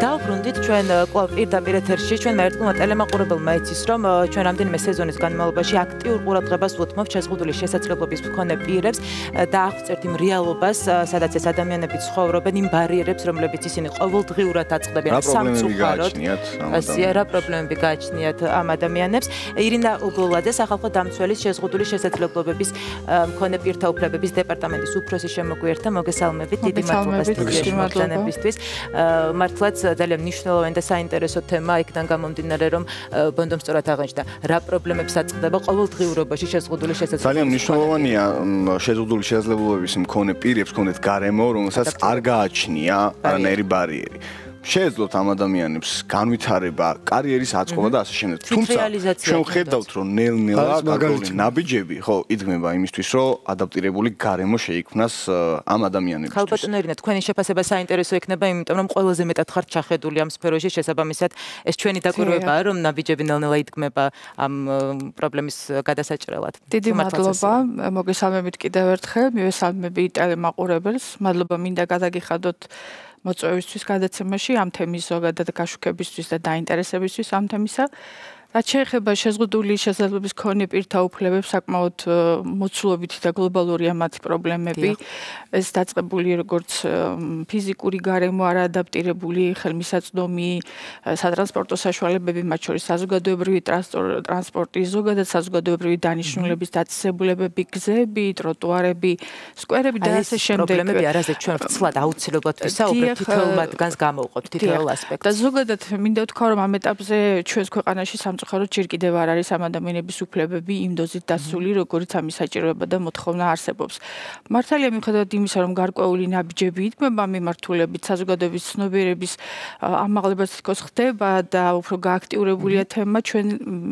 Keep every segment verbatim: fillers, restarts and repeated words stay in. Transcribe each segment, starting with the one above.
დავბრუნდით ჩვენ კვლავ პირდაპირ ეთერში ჩვენ მერტყმა ტელემაყურებელმა იცის რომ ჩვენ რამდენიმე სეზონის განმავლობაში აქტიურ ყურადღებას ვუთმობთ შეზღუდული შესაძლებლობის მქონე პირებს და აღწერთ იმ რეალობას, სადაც ეს ადამიანები ცხოვრობენ, იმ ბარიერებს, რომლებიც ისინი ყოველდღიურად აწყდებიან სამწუხაროდ. ასია რა პრობლემები გააჩნიათ ამ ადამიანებს. ირინა უგოლაძე, სახალხო დამცველის შეზღუდული შესაძლებლობების მქონე პირთა უფლებების დეპარტამენტის უფროსი შემოგვიერთდა. მოგესალმებით, დიდი მადლობა სტუდიაში მოგვიანებისთვის. მართლაც ძალიან მნიშვნელოვანი და საინტერესო თემა იქიდან გამომდინარე რომ ბონდომ სწორად აღნიშნა რა პრობლემებს აწყდება ყოველდღიურობაში შეზღუდული შესაძლებლობების. ძალიან მნიშვნელოვანია შეზღუდული შესაძლებლობების მქონე პირებს ქონდეთ გარემო, რომელსაც არ გააჩნია არანაირი ბარიერი. შეეძლოთ ამ ადამიანებს განვითარება, კარიერის აწყობა და ასე შემდეგ. თუმცა ჩვენ ვხედავთ რომ ნელ-ნელა გაგოლი ნაბიჯები, ხო, იდგმება იმისთვის, რომ ადაპტირებული გარემო შეიქმნას ამ ადამიანებისთვის. ხალბატონო ირინა, თქვენი შეფასება საინტერესო იქნება, იმიტომ რომ ყველაზე მეტად ხართ ჩახედული ამ სფეროში, შესაბამისად, ეს ჩვენი დაკვირვებაა, რომ ნაბიჯები ნელ-ნელა იდგმება ამ პრობლემის გადასაჭრელად. დიდი მადლობა, მოგესალმებით კიდევ ერთხელ, მივესალმები ტელემაყურებელს, მადლობა მინდა გადაგიხადოთ მოწვევისთვის გადაცემაში ამ თემის ზოგადად გაშუქებისთვის და დაინტერესებისთვის ამ თემისა. რაც შეეხება შეზღუდული შესაძლებლობის მქონე პირთა უფლებებს, საკმაოდ მოცულობითი და გლობალურია მათი პრობლემები. ეს დაწყებული როგორც ფიზიკური გარემო არაადაპტირებული, ხელმისაწვდომი, სატრანსპორტო საშუალებები, მათ შორის საზოგადოებრივი ტრანსპორტი, ზოგადად საზოგადოებრივი დანიშნულების დაწესებულებები, გზები, ტროტუარები, სკვერები და ასე შემდეგ. პრობლემები არასდროს ჩვენ ვრცლად აუცილებლად ვისაუბრებთ, თითოეულ მათგანს გამოვყობთ, თითოეულ ასპექტს. და ზოგადად მინდა ვთქვა, რომ ამ ეტაპზე ჩვენს ქვეყანაში სამწუხაროდ ჯერ კიდევ არ არის ამ ადამიანების უფლებები იმ დოზით დასული, როგორიც ამის საჭიროება და მოთხოვნა არსებობს. მართალია მიუხედავად იმისა, რომ გარკვეული ნაბიჯები იდგმება მიმართულებით საზოგადოების ცნობიერების ამაღლებას თქოს ხდება და უფრო გააქტიურებულია თემა, ჩვენ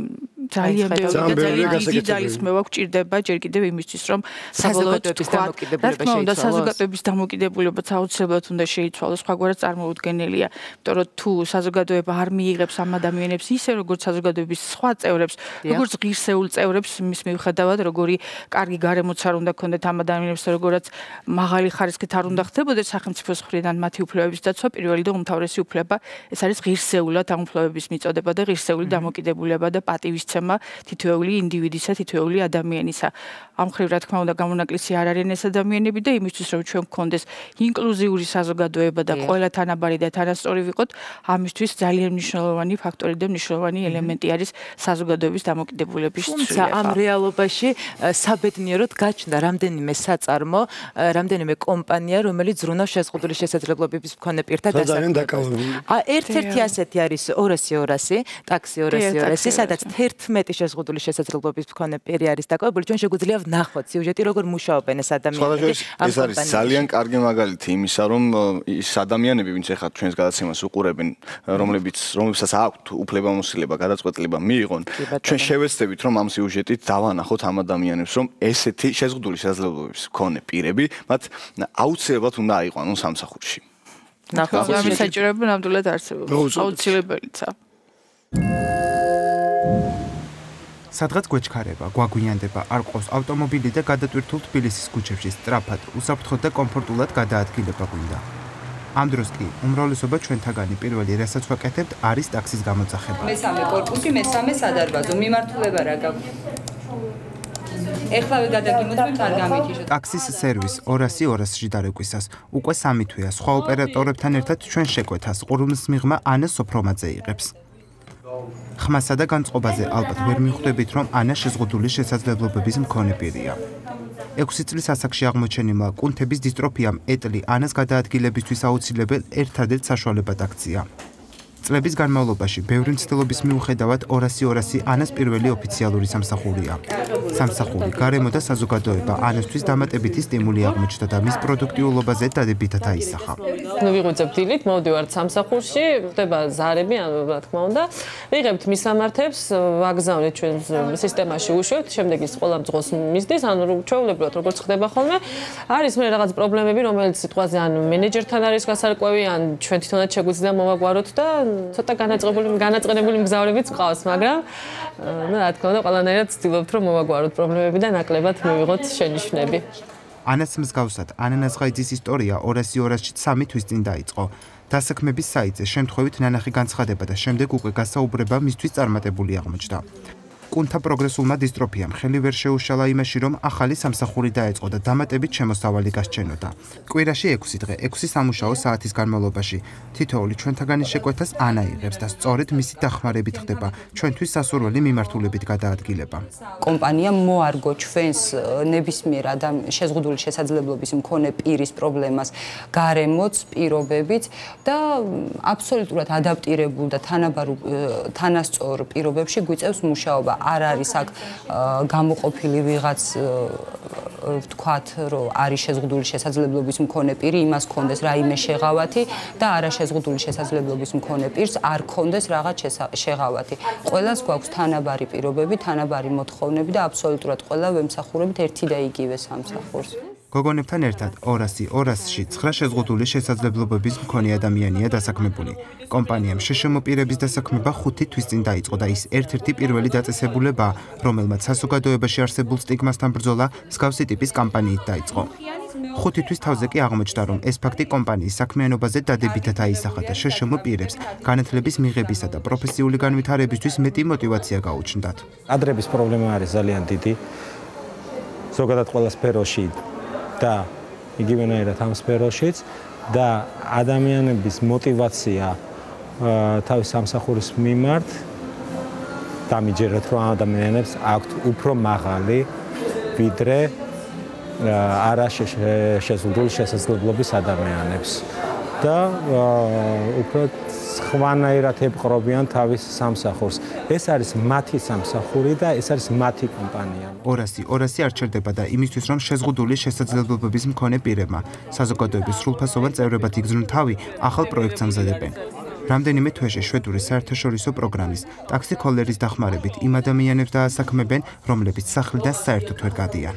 ძალიან დიდი ძალისხმევა გვჭირდება ჯერ კიდევ იმისთვის, რომ საბოლოოდ თქვა, საზოგადოების დამოკიდებულებაც აუცილებლად უნდა შეიცვალოს, სხვაგვარად წარმოუდგენელია, იმიტომ რომ თუ საზოგადოება არ მიიღებს ამ ადამიანებს ისე, როგორც საზოგადოების სხვა წევრებს, როგორც ღირსეულ წევრებს, მის მიუხედავად, როგორი კარგი გარემოც არ უნდა ქონდეთ ამ ადამიანებს, როგორაც მაღალი ხარისხით არ უნდა ხდებოდეს სახელმწიფოს მხრიდან მათი უფლებების დაცვა, პირველი და უმთავრესი უფლება, ეს არის ღირსეულად ამ უფლებების მიწოდება და ღირსეული დამოკიდებულება და პატივისცემა თითოეული ინდივიდისა, თითოეული ადამიანისა. ამ მხრივ, რა თქმა უნდა, გამონაკლისი არ არიან ეს ადამიანები და იმისთვის, რომ ჩვენ გქონდეს ინკლუზიური საზოგადოება და ყველა თანაბარი და თანასწორი ვიყოთ, ამისთვის ძალიან მნიშვნელოვანი ფაქტორი და მნიშვნელოვანი ელემენტი არის საზოგადოების დამოკიდებულების ცვლილება. თუმცა ამ რეალობაში საბედნიეროდ გაჩნდა რამდენიმე საწარმო, რამდენიმე კომპანია, რომელიც ზრუნავს შეზღუდული შესაძლებლობების მქონე პირთა დასაქმებაზე. ერთ-ერთი ასეთი არის ორასი ორასი, ტაქსი ორასი ორასი, სადაც თერთმეტი შეზღუდული შესაძლებლობის მქონე პირი არის დაკავებული. ჩვენ შეგვიძლია ვნახოთ სიუჟეტი, როგორ მუშაობენ ეს ადამიანები. ეს არის ძალიან კარგი მაგალითი იმისა, რომ ის ადამიანები, ვინც ახლა ჩვენს გადაცემას უყურებენ, რომლებიც რომლებსაც აქვთ უფლებამოსილება, გადაწყვეტილება მიიღონ, ჩვენ შევეცდებით, რომ ამ სიუჟეტით დავანახოთ ამ ადამიანებს, რომ ესეთი შეზღუდული შესაძლებლობების მქონე პირები, მათ აუცილებლად უნდა აიყვანონ სამსახურში. ნახოთ, ამის საჭიროება ნამდვილად არსებობს. აუცილებელია. სადღაც გვეჩქარება, გვაგვიანდება, არ ყავს ავტომობილი და გადატვირთულ თბილისის ქუჩებში სწრაფად, უსაფრთხოდ და კომფორტულად გადაადგილება გვინდა. ამ დროს კი უმრავლესობა ჩვენთაგანი პირველი რასაც ვაკეთებთ არის ტაქსის გამოძახება. მესამე კორპუსი, მესამე სადარბაზო, მიმართულება რა გაქვს? ეხლავე გადაგიმოწმებთ არ გამიჩიშოთ. ტაქსის სერვის ორასი ორასში დარეკვისას უკვე სამი თვეა სხვა ოპერატორებთან ერთად ჩვენ შეკვეთას ყურულის მიღმა ანა სოფრომაძე იღებს. ხმასა და განწყობაზე ალბათ ვერ მიხვდებით, რომ ანა შეზღუდული შესაძლებლობების მქონე პირია. ექვსი წლის ასაკში აღმოჩენილმა კუნთების დისტროფიამ ეტლი ანას გადაადგილებისთვის აუცილებელ ერთადერთ საშუალებად აქცია. წლების განმავლობაში ბევრი მცდელობის მიუხედავად ორასი ორასი ანას პირველი ოფიციალური სამსახურია. სამსახური, გარემო და საზოგადოება ანასთვის დამატებითი სტიმული აღმოჩნდა და მის პროდუქტიულობაზე დადებითად აისახა. ნუ ვიღვიძებ დილით, მოვდივართ სამსახურში, ხდება ზარები, რა თქმა უნდა. ვიღებთ მისამართებს, ვაგზავნეთ ჩვენ სისტემაში უშვებთ, შემდეგ ის ყველა მძღოლს მისდის, ანუ ჩვეულებრივად როგორც ხდება ხოლმე, არის მე რაღაც პრობლემები, რომელიც სიტყვაზე ან მენეჯერთან არის გასარკვევი, ან ჩვენ თვითონაც შეგვიძლია მოვაგვაროთ და ცოტა განაწყებული განაწყენებული მგზავრებიც ყავს, მაგრამ ну, რა თქმა უნდა, ყველანაირად ვცდილობთ, რომ მოვაგვაროთ პრობლემები და ნაკლებად მივიღოთ შენიშვნები. ანას მსგავსად, ანა ნაზღაიძის ისტორია ორასი ორასში სამი თვის წინ დაიწყო. დასაქმების საიტზე შემთხვევით ნანახი განცხადება და შემდეგ უკვე გასაუბრება მისთვის წარმატებული აღმოჩნდა. კუნთა პროგრესულმა დისტროფიამ ხელი ვერ შეუშალა იმაში, რომ ახალი სამსახური დაეწყო და დამატებით შემოსავალი გასჩენოდა. კვირაში ექვსი დღე, ექვსი სამუშაო საათის განმავლობაში თითოეული ჩვენთაგანი შეკვეთას ანა იღებს და სწორედ მისი დახმარებით ხდება ჩვენთვის სასურველი მიმართულებით გადაადგილება. კომპანიამ მოარგო ჩვენს ნებისმიერ შეზღუდული შესაძლებლობის მქონე პირის პრობლემას გარემოც, პირობებით და აბსოლუტურად ადაპტირებულ და თანასწორ პირობებში გვიწევს მუშაობა. არ არის აქ გამოყოფილი ვიღაც ვთქვათ, რომ არის შეზღუდული შესაძლებლობის მქონე პირი, იმას ქონდეს რაიმე შეღავათი და არა შეზღუდული შესაძლებლობის მქონე პირს არ ქონდეს რაღაც შეღავათი. ყველას გვაქვს თანაბარი პირობები, თანაბარი მოთხოვნები და აბსოლუტურად ყველა ვემსახურებით ერთი და იგივე სამსახურს. გოგონებთან ერთად ორასი ორასში ცხრა შეზღუდული შესაძლებლობების მქონე ადამიანია დასაქმებული. კომპანიამ შეშმო პირების დასაქმება ხუთი თვის წინ დაიწყო და ის ერთ-ერთი პირველი დაწესებულებაა, რომელმაც საზოგადოებაში არსებულ სტიგმასთან ბრძოლა მსგავსი ტიპის კამპანიით დაიწყო. ხუთი თვის თავზე კი აღმოჩნდა, რომ ეს ფაქტი კომპანიის საქმიანობაზე დადებითად აისახა და შეშმო პირებს განათლების მიღებისა და პროფესიული განვითარებისთვის მეტი мотиваცია გაუჩნდათ. კადრების პრობლემა არის ძალიან დიდი. ზოგადად ყველა სფეროში და იგივენაირად ამ სფეროშიც და ადამიანების мотиваცია თავის სამსახურის მიმართ დამიჯეროთ, რომ ადამიანებს აქვთ უფრო მაღალი ვიდრე არა შეზღუდული შესაძლებლობის ადამიანებს და უფრო სხვანაირად ებყრობიან თავის სამსახურს. ეს არის მათი სამსახური და ეს არის მათი კომპანია. ორასი ორასი არ ჩერდება და იმისთვის, რომ შეზღუდული შესაძლებლობების მქონე პირებმა საზოგადოების სრულფასოვან წევრებად იგრძნონ თავი, ახალ პროექტს ამზადებენ. რამდენიმე თვეში შვედური საერთაშორისო პროგრამის ტაქსი კოლერის დახმარებით იმ ადამიანებს დაასაქმებენ, რომლებიც სახლიდან საერთოდ ვერ გადიან.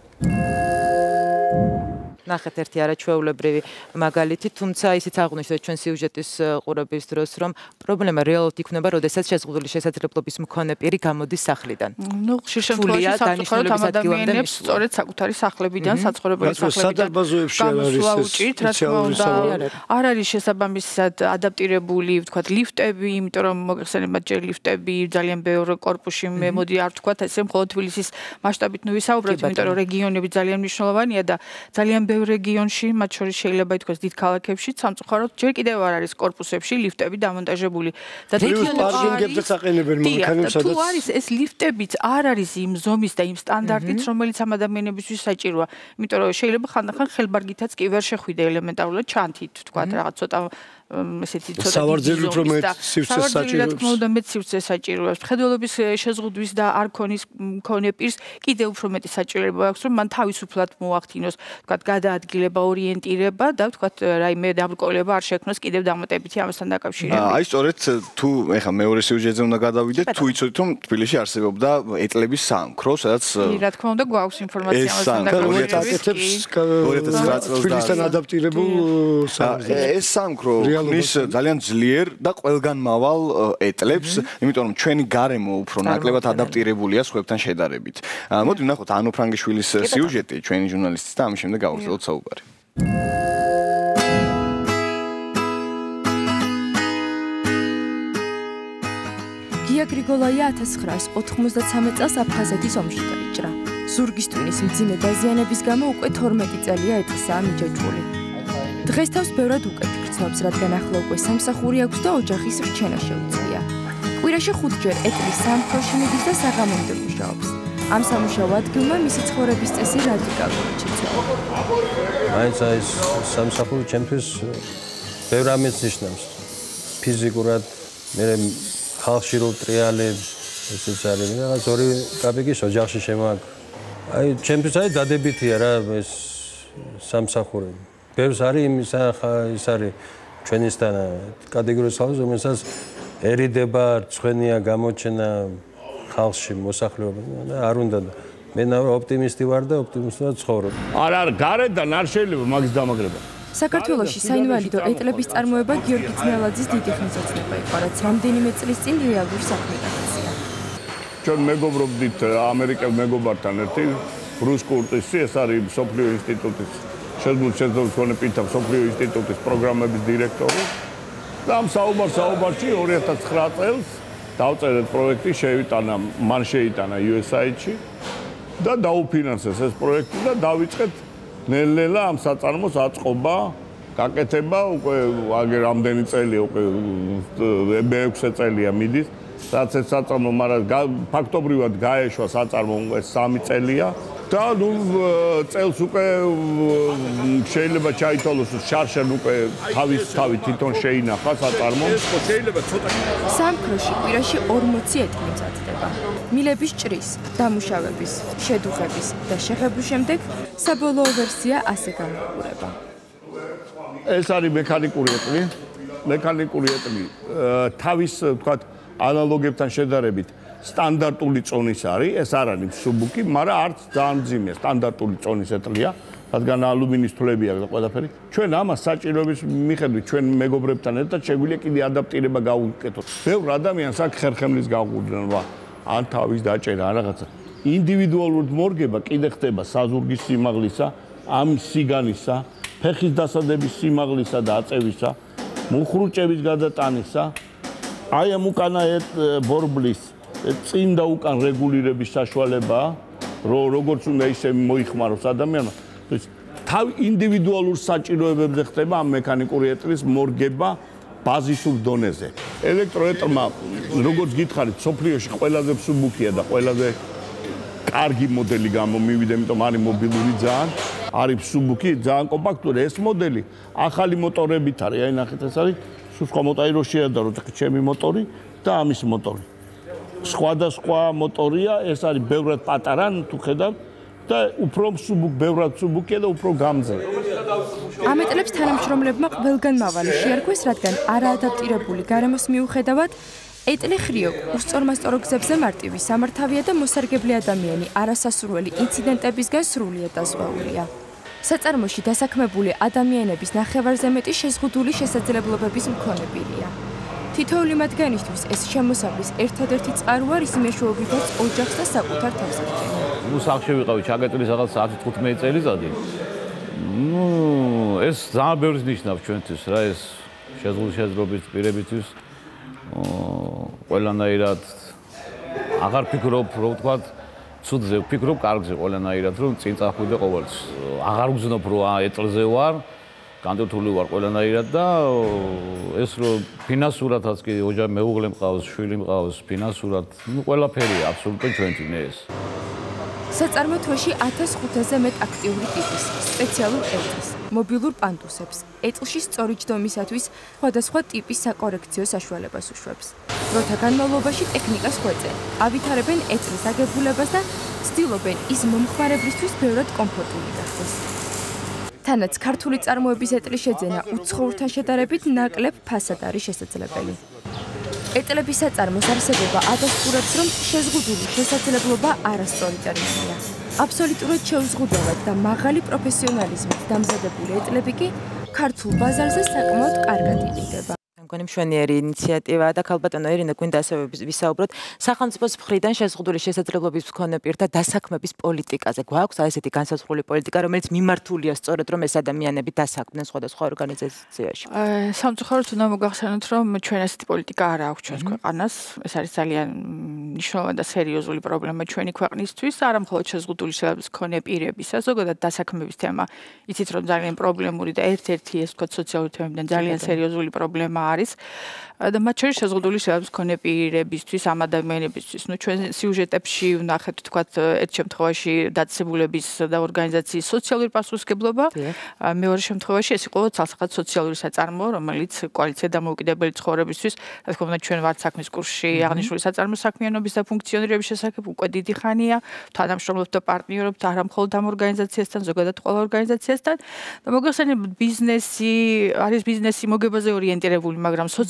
ნახეთ ერთი არაჩვეულებრივი მაგალითი, თუმცა ისიც აღვნიშნეთ ჩვენ სიუჟეტის ყურების დროს, რომ პრობლემა რეალურად იქნება, როდესაც შეზღუდული შესაძლებლობის მქონე პირი გამოდის სახლიდან. ნუ ხშირ შემთხვევაში სამწუხაროდ ამ ადამიანებს სწორედ საკუთარი სახლებიდან, საცხოვრებელი სახლებიდან გამოსვლა უჭირთ, რა თქმა უნდა, არ არის შესაბამისად ადაპტირებული, ვთქვათ, ლიფტები, იმიტომ რომ მოგეხსენებათ ჯერ ლიფტები ძალიან ბევრ კორპუსში მე მოდი არ ვთქვათ, ესე მხოლოდ თბილისის მასშტაბით ნუ ვისაუბროთ, იმიტომ რომ რეგიონები ძალიან მნიშვნელოვანია და ძალიან ბევრ რეგიონში, მათ შორის შეიძლება ითქვას დიდ ქალაქებში, სამწუხაროდ ჯერ კიდევ არ არის კორპუსებში ლიფტები დამონტაჟებული. და პარკინგებზეც აყენებენ მანქანებს, სადაც თუ არის ეს ლიფტებიც არ არის იმ ზომის და იმ სტანდარტით, რომელიც ამ ადამიანებისთვის საჭიროა. იმიტომ რომ შეიძლება ხანდახან ხელბარგითაც კი ვერ შეხვიდე ელემენტარულად ჩანთით, ვთქვათ, რაღაც ცოტა ესეთი ცოტა სავარძელი უფრო მეტ სივრცეს საჭიროებს. და მეტ სივრცეს საჭიროებს. მხედველობის შეზღუდვის და არქონის მქონე პირს კიდევ უფრო მეტი საჭიროება აქვს, რომ მან თავისუფლად მოახდინოს, ვთქვათ, გადაადგილება, ორიენტირება და ვთქვათ, რაიმე დაბრკოლება არ შექმნოს კიდევ დამატებითი ამასთან დაკავშირებით. აი, სწორედ თუ ეხლა მეორე სიუჟეტზე უნდა გადავიდეთ, თუ იცოდით, რომ თბილისში არსებობდა ეტლების სამქრო, სადაც რა თქმა უნდა, გვაქვს ინფორმაცია ამასთან დაკავშირებით. თბილისთან ადაპტირებულ სამქრო. ეს სამქრო ნის ძალიან ძლიერ და ყველგან მავალ ეტლებს, იმიტომ რომ ჩვენი გარემო უფრო ნაკლებად ადაპტირებულია სხვებთან შედარებით. მოდი ვნახოთ ანო ფრანგიშვილის სიუჟეტი, ჩვენი ჟურნალისტის და ამის შემდეგ გავაგრძელოთ საუბარი. გია გრიგოლაია ათას ცხრაას ოთხმოცდაცამეტ წელს აფხაზეთის ომში დაიჭრა. ზურგის ტვინის მძიმე დაზიანების გამო უკვე თორმეტი წელია ეტლსაა მიჯაჭვული. დღეს თავს ბევრად უკეთ გრძნობს, რადგან ახლა უკვე სამსახური აქვს და ოჯახის რჩენა შეუძლია. კვირაში ხუთჯერ ეტლის სამქროში მიდის და საღამომდე მუშაობს. ამ სამუშაო ადგილმა მისი ცხოვრების წესი რადიკალურად შეცვალა. მაინც ეს სამსახური ჩემთვის ბევრ ამის ნიშნავს. ფიზიკურად, მე ხალხში რო ტრიალე, ესეც არის, რაღაც ორი კაპიკის ოჯახში შემოაქვს. აი, ჩემთვის აი დადებითია რა ეს სამსახური. ბევრს არის იმის ის არის ჩვენისთან კატეგორიის ხალხი, რომელსაც ერიდება, რწმენია გამოჩენა ხალხში მოსახლეობა და არ უნდა და მე ოპტიმისტი ვარ და ოპტიმისტურად ცხოვრობ. არ არ გარედან არ შეიძლება მაგის დამაგრება. საქართველოში საინვალიდო ეტლების წარმოება გიორგი ძნელაძის დიდი ხნის ოცნება იყო, რაც რამდენიმე წლის წინ რეალურ საქმე გახსნა. ჩვენ მეგობრობდით ამერიკელ მეგობართან ერთი ბრუსკურტისი, ეს არის სოფლიო ინსტიტუტის შეზღუდული შესაძლებლობის მქონე პირთა სოფლიო ინსტიტუტის პროგრამების დირექტორი. და ამ საუბარ საუბარში ორი ათას ცხრა წელს დავწერეთ პროექტი, შევიტანა, მან შეიტანა იუ ეს აი დი-ში და დაუფინანსეს ეს პროექტი და დავიწყეთ ნელ-ნელა ამ საწარმოს აწყობა, გაკეთება, უკვე აგერ რამდენი წელია, უკვე მეექვსე წელია მიდის, რაც ეს საწარმო, მაგრამ ფაქტობრივად გაეშვა საწარმო უკვე სამი წელია და ნუ წელს უკვე შეიძლება ჩაითვალოს შარშან უკვე თავის თავი თვითონ შეინახა საწარმო. შეიძლება ცოტა სამქროში კვირაში ორმოცი ეტლი მზადდება. მილების ჭრის, დამუშავების, შედუღების და შეხების შემდეგ საბოლოო ვერსია ასე გამოიყურება. ეს არის მექანიკური ეტლი. მექანიკური ეტლი თავის თქვათ ანალოგებთან შედარებით სტანდარტული წონის არის, ეს არ არის მსუბუქი, მაგრამ არც ძალიან მძიმეა, სტანდარტული წონის ეტლია, რადგან ალუმინის თვლებია და ყველაფერი. ჩვენ ამას საჭიროების მიხედვით ჩვენ მეგობრებთან ერთად შეგვიძლია კიდე ადაპტირება გავუკეთოთ. ბევრ ადამიანს აქვს ხერხემლის გაყურძნება, ან თავის დაჭერა, ან რაღაცა. ინდივიდუალურად მორგება კიდე ხდება საზურგის სიმაღლისა, ამ სიგანისა, ფეხის დასადების სიმაღლისა და აწევისა, მუხრუჭების გადატანისა, აი ამ უკანა ბორბლის წინ და უკან რეგულირების საშუალებაა, რომ როგორც უნდა ისე მოიხმაროს ადამიანმა. თავ ინდივიდუალურ საჭიროებებზე ხდება ამ მექანიკური ეტლის მორგება ბაზისურ დონეზე. ელექტროეტლმა, როგორც გითხარით, სოფლიოში ყველაზე მსუბუქია და ყველაზე კარგი მოდელი გამომივიდა, იმიტომ არის მობილური ძალიან, არის მსუბუქი, ძალიან კომპაქტური. ეს მოდელი ახალი მოტორებით არის, აი ნახეთ, ეს არის სხვა მოტორი რო შეადარო ჩემი მოტორი და ამის მოტორი. სხვადასხვა მოტორია, ეს არის ბევრად პატარა, თუ ხედავთ და უფრო მსუბუქ, ბევრად მსუბუქია და უფრო გამძლე. ამ ეტლებს თანამშრომლებმა ყველგან მავალი შეარქვეს, რადგან არაადაპტირებული გარემოს მიუხედავად ეტლი ხრიოკ, უსწორმასწორო გზებზე მარტივი სამართავია და მოსარგებლე ადამიანი არასასურველი ინციდენტებისგან სრულიად დაზღვეულია. საწარმოში დასაქმებული ადამიანების ნახევარზე მეტი შეზღუდული შესაძლებლობების მქონე პირია. თითოეული მათგანისთვის ეს შემოსავლის ერთადერთი წყარო არის მეშვეობითაც ოჯახს და საკუთარ თავს ეხება. ნუ სახში ვიყავი ჩაგეტილის რაღაც ათი თხუთმეტი წელიწადი. ნუ ეს ძალიან ბევრს ნიშნავს ჩვენთვის რა, ეს შეზღუდული შესაძლებლობის პირებისთვის. ყველანაირად აღარ ფიქრობ, რომ ვთქვათ, ცუდზე ვფიქრობ, კარგზე ყველანაირად, რომ წინ წახვიდე ყოველთვის. აღარ ვგზნობ, რომ ეტლზე ვარ, განდეთული ვარ ყველანაირად და ეს რომ ფინანსურადაც კი ოჯახ მეუღლე მყავს, შვილი მყავს, ფინანსურად, ნუ ყველაფერია აბსოლუტურად ჩვენთვინე ეს. საწარმო თვეში ათას ხუთასზე მეტ აქტიური ტიპის, სპეციალურ ეტლს, მობილურ პანდუსებს, ეტლში სწორი ჯდომისათვის სხვადასხვა ტიპის საკორექციო საშუალებას უშვებს. დროთა განმავლობაში ტექნიკას ხვეწენ, ავითარებენ ეტლის აგებულებას და ცდილობენ ის მომხმარებლისთვის ბევრად კომფორტული გახდეს. თანაც ქართული წარმოების ეტლის შეძენა უცხოურთან შედარებით ნაკლებ ფასად არის შესაძლებელი. ეტლების საწარმოს არსებობა ადასტურებს, რომ შეზღუდული შესაძლებლობა არასწორი ტერმინია. აბსოლუტურად შეუზღუდავად და მაღალი პროფესიონალიზმით დამზადებული ეტლები კი ქართულ ბაზარზე საკმაოდ კარგად იყიდება. მგონი მშვენიერი ინიციატივაა და ქალბატონო ერინე, გვინდა ასევე ვისაუბროთ სახელმწიფოს მხრიდან შეზღუდული შესაძლებლობის მქონე პირთა დასაქმების პოლიტიკაზე. გვაქვს აი ესეთი განსაზღვრული პოლიტიკა, რომელიც მიმართულია სწორედ რომ ეს ადამიანები დასაქმდნენ სხვადასხვა ორგანიზაციაში. სამწუხაროდ უნდა მოგახსენოთ, რომ ჩვენ ესეთი პოლიტიკა არ აქვს ჩვენს ქვეყანას. ეს არის ძალიან მნიშვნელოვანი და სერიოზული პრობლემა ჩვენი ქვეყნისთვის, არა მხოლოდ შეზღუდული შესაძლებლობის მქონე პირებისა, ზოგადად დასაქმების თემა. იცით რომ ძალიან პრობლემური და ერთ-ერთი ეს ვთქვათ სოციალური თემებიდან ძალიან სერიოზული პრობლემა არის. და მათ შორის შეზღუდული შესაძლებლობის მქონე პირებისთვის, ამ ადამიანებისთვის. ნუ ჩვენ სიუჟეტებში ვნახეთ, ვთქვათ, ერთ შემთხვევაში დაწესებულების და ორგანიზაციის სოციალური პასუხისმგებლობა. მეორე შემთხვევაში ეს იყო ცალსახად სოციალური საწარმო, რომელიც კოალიცია დამოუკიდებელი ცხოვრებისთვის, რა თქმა უნდა, ჩვენ ვართ საქმის კურსში აღნიშნული საწარმო საქმიანობის და ფუნქციონირების შესახებ უკვე დიდი ხანია, თანამშრომლობთ და პარტნიორობთ არა მხოლოდ ამ ორგანიზაციასთან, ზოგადად ყველა ორგანიზაციასთან. და მოგახსენებთ, ბიზნესი არის ბიზნესი მოგებაზე ორიენტირებული, მაგრამ სოციალური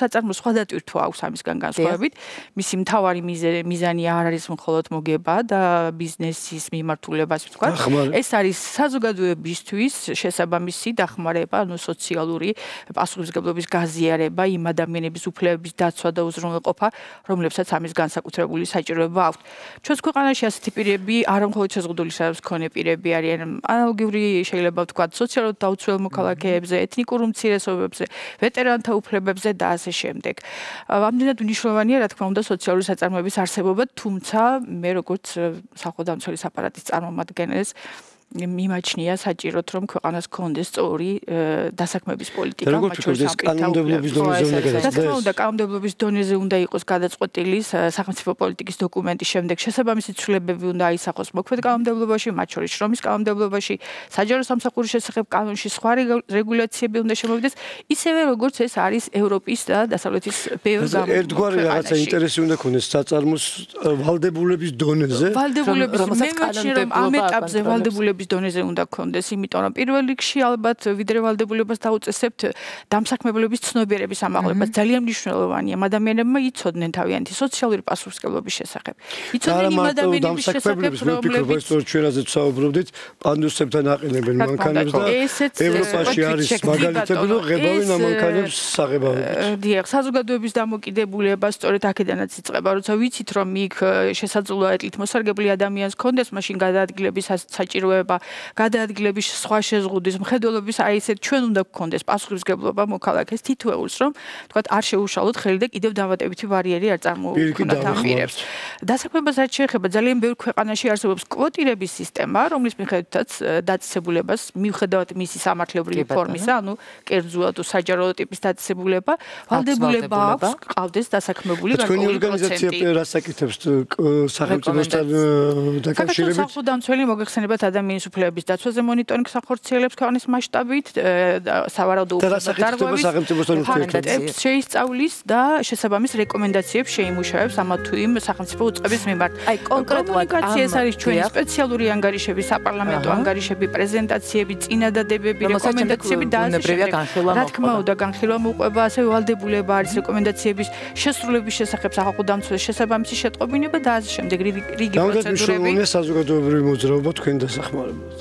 საწარმო სხვადასხვა აქვს ამისგან განსხვავებით. მისი მთავარი მიზანი არ არის მხოლოდ მოგება და ბიზნესის მიმართულებას ვთქვა. ეს არის საზოგადოებისთვის შესაბამისი დახმარება, ანუ სოციალური პასუხისმგებლობის გაზიარება, იმ ადამიანების უფლებების დაცვა და უზრუნველყოფა, რომლებსაც ამის განსაკუთრებული საჭიროება აქვთ. ჩვენს ქვეყანაში ასეთი პირები არა მხოლოდ შეზღუდული შეხედვების მქონე პირები არიან, ანალოგიური შეიძლება ვთქვათ სოციალურად დაუცველ მოქალაქეებზე, ეთნიკურ უმცირესობებზე, ვეტერანთა უფლებებზე და ასე შემდეგ. ამდენად მნიშვნელოვანია, რა თქმა უნდა, სოციალური საწარმოების არსებობა, თუმცა მე როგორც სახელმწიფო აპარატის წარმომადგენელს მიმაჩნია საჭიროდ რომ ქვეყანას გქონდეს სწორი დასაქმების პოლიტიკა, მათ შორის კანონმდებლობის დონეზე უნდა გადაწყვეტილდეს. რა თქმა უნდა, კანონმდებლობის დონეზე უნდა იყოს გადაწყვეტილი სახელმწიფო პოლიტიკის დოკუმენტის შემდეგ შესაბამისი ცვლილებები უნდა აისახოს მოქმედ კანონმდებლობაში, მათ შორის შრომის კანონმდებლობაში, საჯარო სამსახურის შესახებ კანონში სხვა რეგულაციები უნდა შემოვიდეს, ისევე როგორც ეს არის ევროპის და დასავლეთის ბევრ გამო. ერთგვარი რაღაცა ინტერესი უნდა ქონდეს საწარმოს ვალდებულების დონეზე. ვალდებულების მე მგონია რომ ამ ეტაპზე ვალდებულების დონეზე უნდა გქონდეს, იმიტომ რომ პირველ რიგში ალბათ ვიდრე ვალდებულებას დაუწესებთ დამსაქმებლობის ცნობიერების ამაღლებას ძალიან მნიშვნელოვანია. ადამიანებმა იცოდნენ თავიანთი სოციალური პასუხისმგებლობის შესახებ. იცოდნენ იმ ადამიანების შესახებ, რომლებიც ჩვენაზე ვსაუბრობდით, პანდუსებთან აყენებენ მანქანებს და ევროპაში არის მაგალითები, რომ ღებავენ ამ მანქანებს საღებავებით. დიახ, საზოგადოების დამოკიდებულება სწორედ აქედანაც იწყება, როცა ვიცით რომ იქ შესაძლოა ეტლით მოსარგებლე ადამიანს გქონდეს, მაშინ გადაადგილების საჭიროება გადაადგილების სხვა შეზღუდის მხედველობის აი ესეთ ჩვენ უნდა გქონდეს პასუხისმგებლობა მოქალაქეს თითოეულს რომ თქვათ არ შეუშალოთ ხელი და კიდევ დამატებითი ბარიერი არ წარმოუქმნათ ამ პირებს. დასაქმებას რაც შეეხება ძალიან ბევრ ქვეყანაში არსებობს კვოტირების სისტემა, რომლის მიხედვითაც დაწესებულებას მიუხედავად მისი სამართლებრივი ფორმისა, ანუ კერძოა თუ საჯარო ტიპის დაწესებულება, ვალდებულება აქვს ყავდეს დასაქმებული გარკვეული პროცენტი. თქვენი ორგანიზაცია რას აკეთებს სახელმწიფოსთან დაკავშირებით? სახელმწიფო მოგეხსენებათ ადამიანის უფლებების დაცვაზე მონიტორინგს ახორციელებს ქვეყნის მასშტაბით, სავარაუდო უფლებების დარღვევას შეისწავლის და შესაბამის რეკომენდაციებს შეიმუშავებს ამა თუ იმ სახელმწიფო უწყების მიმართ. აი კონკრეტულად ეს არის ჩვენი სპეციალური ანგარიშები, საპარლამენტო ანგარიშები, პრეზენტაციები, წინადადებები, რეკომენდაციები და ასე შემდეგ. რა თქმა უნდა, განხილვა მოყვება, ასევე ვალდებულება არის რეკომენდაციების შესრულების შესახებ სახალხო დამცველის შესაბამისი შეტყობინება და ასე შემდეგ რიგი პროცედურები. საზოგადოებრივი მოძრაობა თქვენ დასახმარებლად.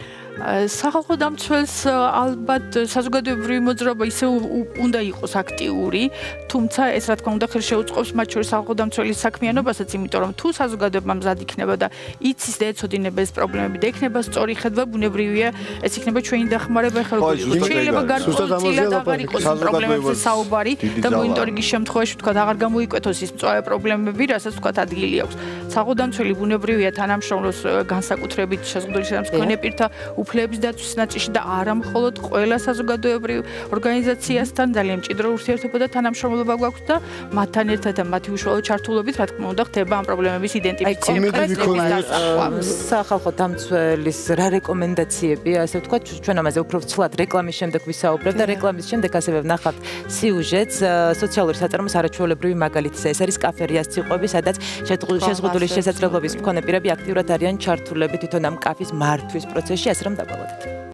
სახალხო დამცველს ალბათ საზოგადოებრივი მოძრაობა ისე უნდა იყოს აქტიური, თუმცა ეს რა თქმა უნდა ხელშეუწყობს მათ შორის სახალხო დამცველის საქმიანობასაც, იმიტომ რომ თუ საზოგადოება მზად იქნება და იცის და ეცოდინება ეს პრობლემები და ექნება სწორი ხედვა, ბუნებრივია ეს იქნება ჩვენი დახმარება ხალხის. შეიძლება გარკვეულწილად აღარ იყოს პრობლემებზე საუბარი და მონიტორინგის შემთხვევაში ვთქვათ აღარ გამოიკვეთოს ის მწვავე პრობლემები, რასაც ვთქვათ ადგილი აქვს. სახალხო დამცველი ბუნებრივია თანამშრომლობს განსაკუთრებით შეზღუდული შეხედვების მქონე პირთა უფლების დაცვის ნაწილში და არა მხოლოდ ყველა საზოგადოებრივ ორგანიზაციასთან ძალიან მჭიდრო ურთიერთობა და თანამშრომლობა გვაქვს და მათთან ერთად და მათი უშუალო ჩართულობით რა თქმა უნდა ხდება ამ პრობლემების იდენტიფიცირება. სახალხო დამცველის რა რეკომენდაციებია, ასე ვთქვათ, ჩვენ ამაზე უფრო ცვლად რეკლამის შემდეგ ვისაუბრებთ და რეკლამის შემდეგ ასევე ვნახავთ სიუჟეტს სოციალური საწარმოს არაჩვეულებრივი მაგალითისა. ეს არის კაფერიას ციყვები, სადაც შეზღუდული შესაძლებლობის მქონე პირები აქტიურად არიან ჩართულები თვითონ ამ კაფის მართვის პროცესში, ასე რომ დაბალოთ.